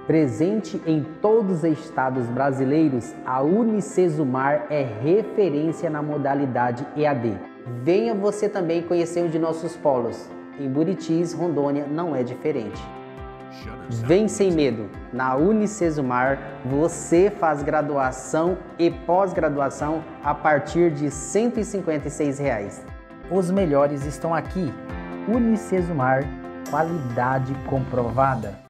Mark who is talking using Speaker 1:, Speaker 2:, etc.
Speaker 1: Presente em todos os estados brasileiros, a Unicesumar é referência na modalidade EAD. Venha você também conhecer um de nossos polos. Em Buritis, Rondônia, não é diferente. Vem sem medo. Na Unicesumar, você faz graduação e pós-graduação a partir de R$ 156. Os melhores estão aqui. Unicesumar, qualidade comprovada.